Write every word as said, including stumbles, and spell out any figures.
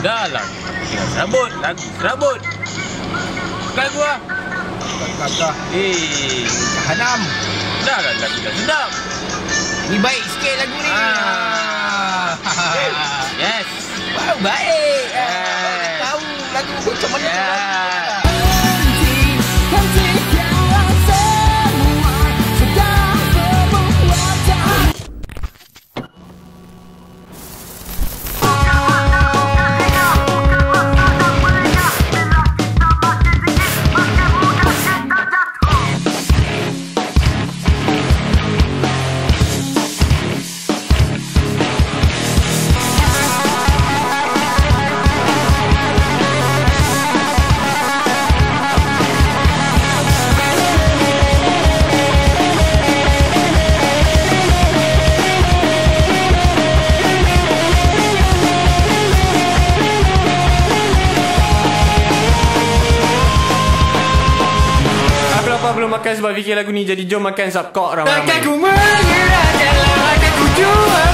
Dah lah. Serabut. Lagu Serabut. Bukan lagu lah. Kakak. Eh. Hanam. Dah lah. Lagu dah sedap. Ni baik sikit lagu ni. Ah. Yes. Wow, baik. Yes. Tahu lagu macam mana. Yeah. Belum makan sebab fikir lagu ni, jadi jom makan sapkok ramai-ramai. Takkan ku menyerah dalam akan ku jual.